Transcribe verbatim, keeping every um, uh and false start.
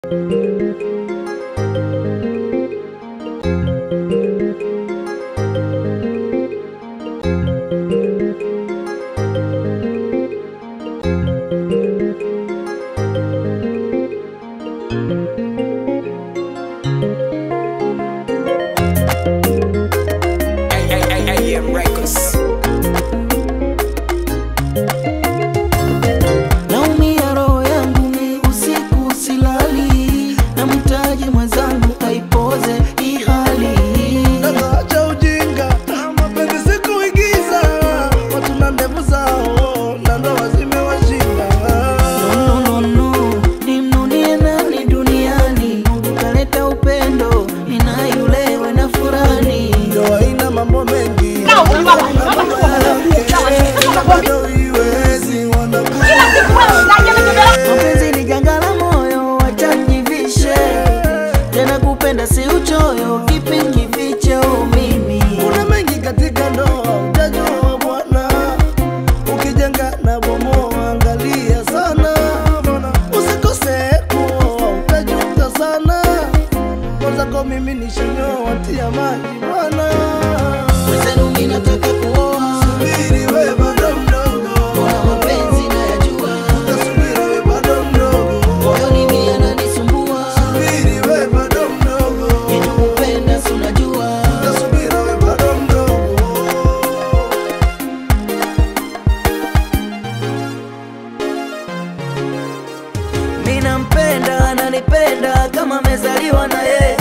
Naumia roho yangu ni usiku silali, na mtaji mwenzangu aipoze hii hali. Naacha ujinga, mapenzi sikuigiza, watu na ndevu zao na ndoa zimewashinda. No, no, no, no, nimnunie nani duniani, ukaleta upendo, inayulewe na furani. Ndoa ina mambo mengi, mapenzi ni janga la moyo, wacha nivishe. Tena kupenda si uchoyo, kipi kifiche mimi. Kuna mengi katika ndoa, utajua bwana. Ukijenga na bomoa, angalia sana, usikose kuoa, utajuta sana. Kwanza kwa mimi nishinyoa, tia maji bwana. Mwenzenu mimi nataka kuoa, Subiri we bado mdogo, kuna mapenzi nayajua, subiri we bado mdogo, moyoni mimi yananisumbua. subiri we bado mdogo, Kitu kupenda si unajua, subiri we bado mdogo. mimi nampenda ananipenda kama amezaliwa na yeye.